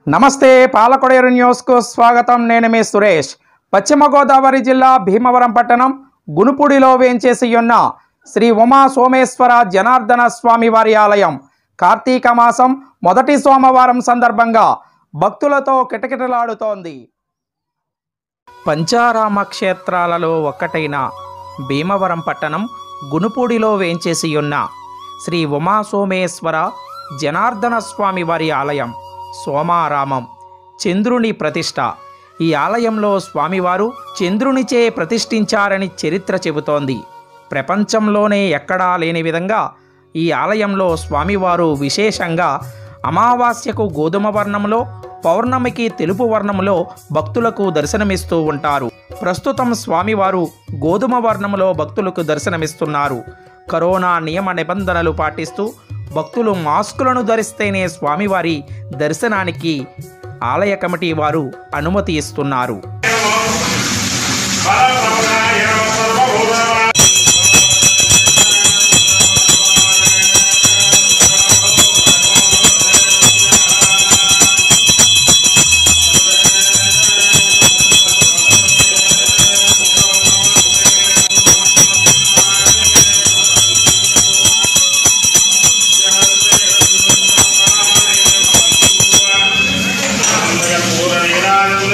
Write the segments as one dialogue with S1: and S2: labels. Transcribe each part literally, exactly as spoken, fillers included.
S1: నమస్తే పాలకొడేరు న్యూస్ కు స్వాగతం। నేను మీ సురేష్। పశ్చిమ గోదావరి జిల్లా భీమవరం పట్టణం గునుపుడిలో వేంచేసి ఉన్న శ్రీ ఉమా సోమేశ్వర జనార్దన స్వామి వారి ఆలయం కార్తీక మాసం మొదటి సోమవారం సందర్భంగా భక్తులతో కిటకిటలాడుతోంది। పంచారామ క్షేత్రాలలో ఒక్కటైన భీమవరం పట్టణం గునుపుడిలో వేంచేసి ఉన్న శ్రీ ఉమా సోమేశ్వర జనార్దన స్వామి వారి ఆలయం సోమారామం చంద్రుని ప్రతిష్ట। ఈ ఆలయంలో స్వామివారు చంద్రునిచే ప్రతిష్ఠించారని చరిత్ర చెబుతోంది। ప్రపంచంలోనే ఎక్కడా లేని విధంగా ఈ ఆలయంలో స్వామివారు విశేషంగా అమావాస్యకు గోధుమ వర్ణంలో, పౌర్ణమికి తెలుపు వర్ణంలో భక్తులకు దర్శనమిస్తూ ఉంటారు। ప్రస్తుతం స్వామివారు గోధుమ వర్ణంలో భక్తులకు దర్శనమిస్తున్నారు। కరోనా నియమ నిబంధనలు పాటిస్తూ భక్తులు మాస్కులను ధరిస్తేనే స్వామివారి దర్శనానికి ఆలయ కమిటీ వారు అనుమతి ఇస్తున్నారు।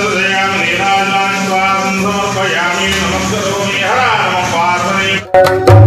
S2: Thank you.